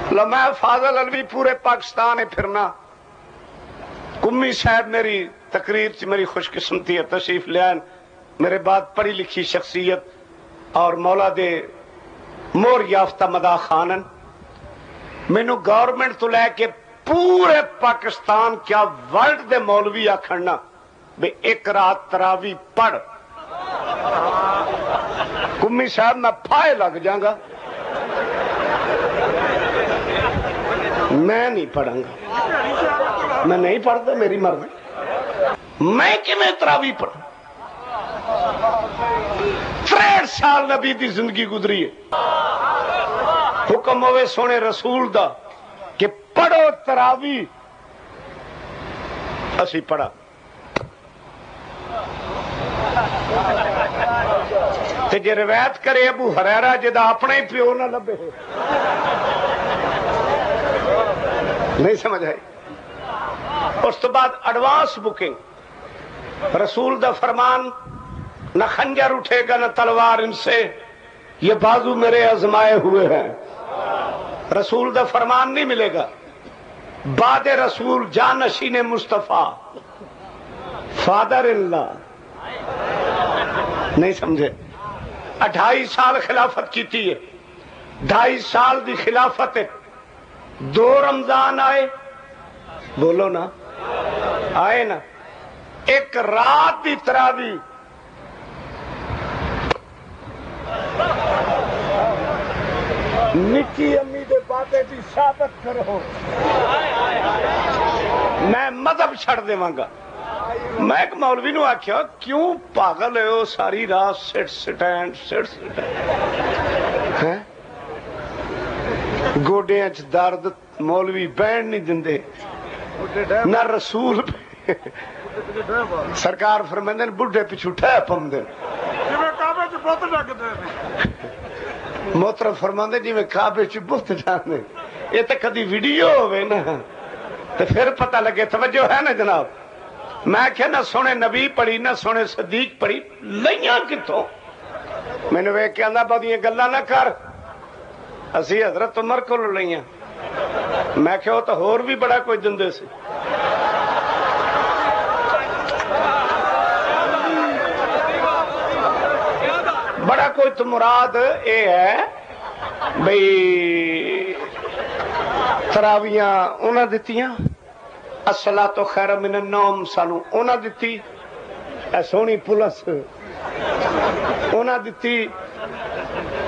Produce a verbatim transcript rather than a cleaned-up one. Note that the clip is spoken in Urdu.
میں فاضل علوی پورے پاکستان پھرنا. کمی صاحب میری تقریر چ میری خوش قسمتی ہے تشریف لین میرے بعد پڑھی لکھی شخصیت اور مولا دے مور یافتہ مدا خانن. مینو گورنمنٹ تو لے کے پورے پاکستان کیا ورلڈ دے مولوی آکھنا بے ایک رات تراوی پڑھ. کمی صاحب میں پھائے لگ جاؤں گا، میں نہیں پڑھوں گا، میں نہیں پڑھتا، میری مرضی. میں کیویں تراوی پڑھوں؟ تریسٹھ سال نبی دی زندگی گزری ہے. حکم ہوئے سونے رسول دا کہ پڑھو تراوی، اسی پڑھا. تے جے روایت کرے ابو ہریرہ جدا اپنا ہی پیو نہ لبے، نہیں سمجھ آئی. اس تو بعد ایڈوانس بکنگ، رسول دا فرمان نہ خنجر اٹھے گا نہ تلوار ان سے، یہ بازو میرے آزمائے ہوئے ہیں. رسول دا فرمان نہیں ملے گا. بعد رسول جانشین مصطفیٰ فادر اللہ، نہیں سمجھے. اٹھائی سال خلافت کیتی ہے، ڈھائی سال دی خلافت ہے. دو رمضان آئے، بولو نا آئے نا. ایک رات دی تراوی نکی امی دے باتیں بھی ثابت کرو. میں مذہب چھڑ دے مانگا. میں ایک مولوی نو آکھیا کیوں پاگل ہو ساری رات سٹ سٹینڈ سٹ سٹینڈ گوڈے اچ درد مولوی بین نہیں دندے نہ رسول سرکار فرماندے بڈھے پیچھے ٹھہ پوندے محترم فرماندے جی میں کعبے چ بت جاندے. یہ تے کدی ویڈیو ہوے نا تے پھر پتہ لگے. توجہ ہے نا جناب. میں کہ نہ سونے نبی پڑھی نہ سونے صدیق پڑھی، لئیاں کتوں؟ میں نے ویکھ کے آندا بڑیاں گلاں نہ کر، اسی حضرت عمر کو لئیاں. میں کہ وہ تو ہور بھی بڑا کوئی دندے سی. بڑا کوئی تو مراد اے ہے بھئی تراویاں انہاں دتیاں، الصلاۃ خیر من النوم سانو انہاں دتی، اے سونی پلس انہاں دتی،